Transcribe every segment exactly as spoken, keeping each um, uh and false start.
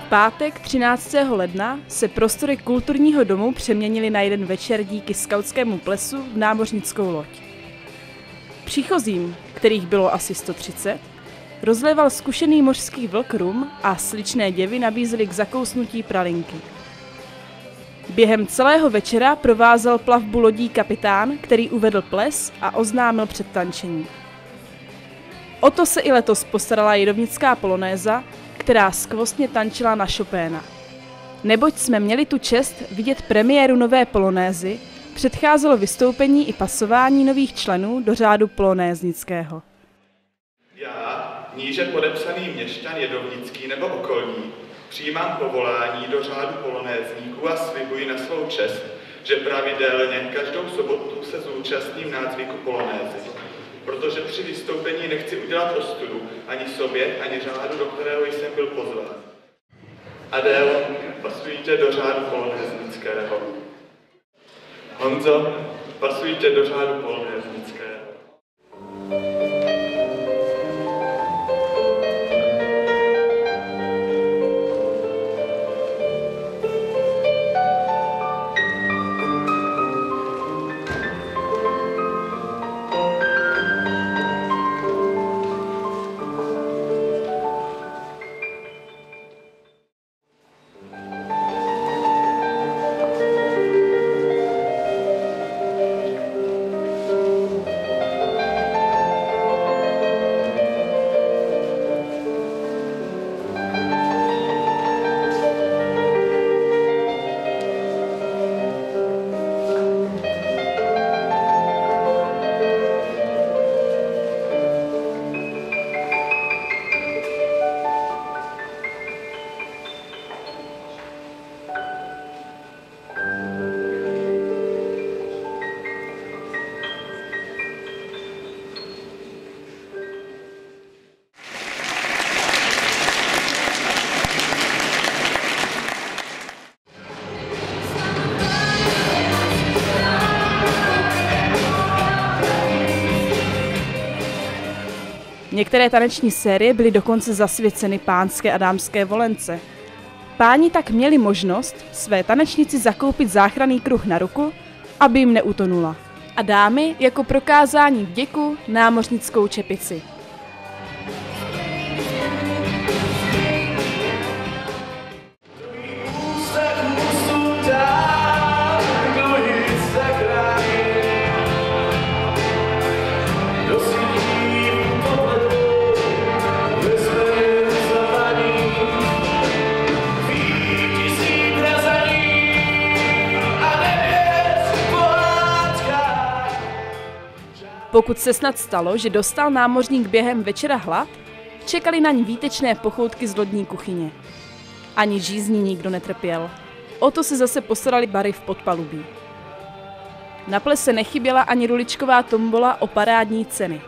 pátek třináctého ledna se prostory kulturního domu přeměnily na jeden večer díky skautskému plesu v námořnickou loď. Příchozím, kterých bylo asi sto třicet, rozléval zkušený mořský vlk rum a sličné děvy nabízely k zakousnutí pralinky. Během celého večera provázel plavbu lodí kapitán, který uvedl ples a oznámil předtančení. O to se i letos postarala jedovnická polonéza, která skvostně tančila na Chopina. Neboť jsme měli tu čest vidět premiéru nové polonézy, předcházelo vystoupení i pasování nových členů do řádu polonéznického. Já, níže podepsaný měšťan jedovnický nebo okolní, přijímám povolání do řádu polonézníků a slibuji na svou čest, že pravidelně každou sobotu se zúčastním nácviku polonézy, protože při vystoupení nechci udělat ostudu ani sobě, ani řádu, do kterého jsem byl pozván. Adélo, pasujte do řádu polonéznického. Honzo, pasujte do řádu polonéznického. Některé taneční série byly dokonce zasvěceny pánské a dámské volence. Páni tak měli možnost své tanečnici zakoupit záchranný kruh na ruku, aby jim neutonula. A dámy jako prokázání vděku námořnickou čepici. Pokud se snad stalo, že dostal námořník během večera hlad, čekali na ní výtečné pochoutky z lodní kuchyně. Ani žízní nikdo netrpěl. O to se zase postarali bary v podpalubí. Na plese nechyběla ani ruličková tombola o parádní ceny.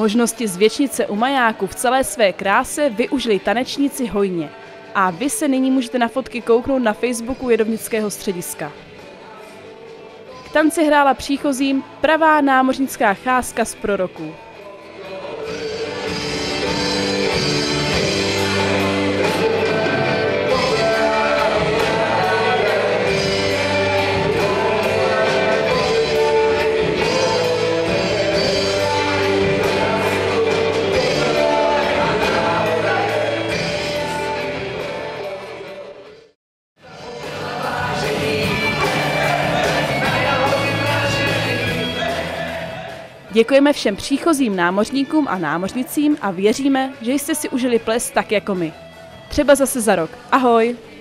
Možnosti zvětšnit se u majáku v celé své kráse využili tanečníci hojně. A vy se nyní můžete na fotky kouknout na Facebooku Jedovnického střediska. K tanci hrála příchozím pravá námořnická cházka z proroků. Děkujeme všem příchozím námořníkům a námořnicím a věříme, že jste si užili ples tak jako my. Třeba zase za rok. Ahoj!